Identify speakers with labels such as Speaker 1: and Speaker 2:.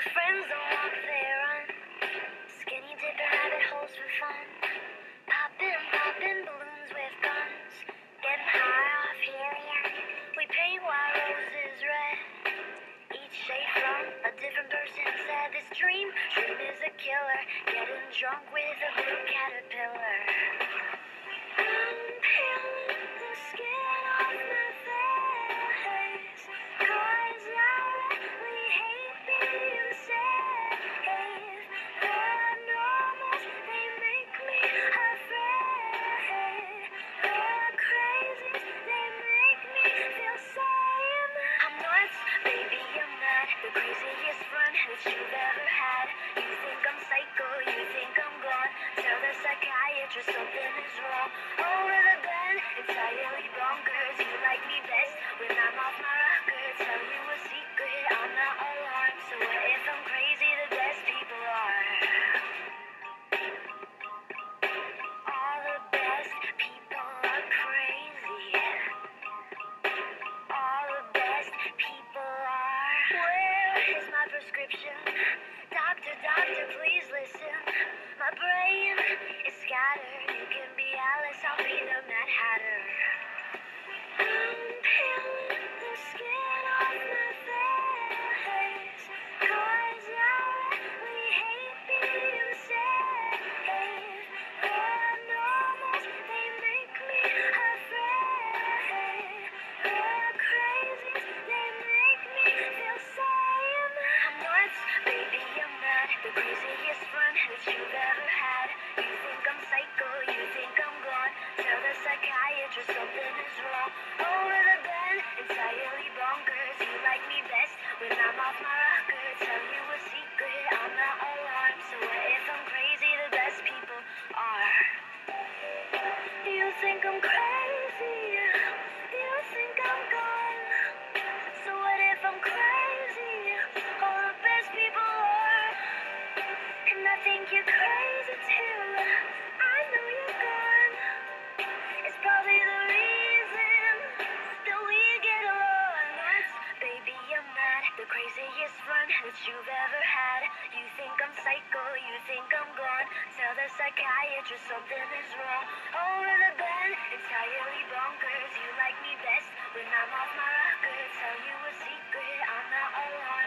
Speaker 1: friends don't walk, they run. Skinny dipping rabbit holes for fun. Popping balloons with guns. Getting high off helium. We paint while roses red. Each shade from a different person said this dream is a killer. Getting drunk with a blue caterpillar. I'm peeling the skin off my face, 'cause I really hate being safe. The normals, they make me afraid. The crazies, they make me feel sane. I'm nuts, baby, I'm not the craziest friend that you've ever had. You think I'm psycho, you think I'm gone. Tell the psychiatrist something is wrong. Over the bed, entirely bonkers. You like me best when I'm off my rocker. Tell you a secret, I'm not alarmed. So what if I'm crazy? The best people are. All the best people are crazy. All the best people are. Where is my prescription? Doctor, please listen. My brain is scattered. You can be Alice, I'll be the Mad Hatter. I'm peeling the skin off my face, 'cause I really hate being safe. The normals, they make me afraid. The crazies, they make me feel sane. I'm nuts, baby, I'm not the craziest friend that you've ever had. You think I'm psycho, you think I'm gone. Tell the psychiatrist something is wrong. Over the bed, entirely bonkers. You like me best when I'm off my rocker. Tell you a secret, I'm not alarmed. So what if I'm crazy? The best people are. You think I'm crazy? You think I'm gone? So what if I'm crazy? All the best people are. And I think you're crazy too. I know you're gone. It's probably the reason that we get along. Nuts, baby, I'm not the craziest friend that you've ever had. You think I'm psycho, you think I'm gone. Tell the psychiatrist something is wrong. Over the bed, entirely bonkers. You like me best when I'm off my rocker. Tell you a secret, I'm not alarmed.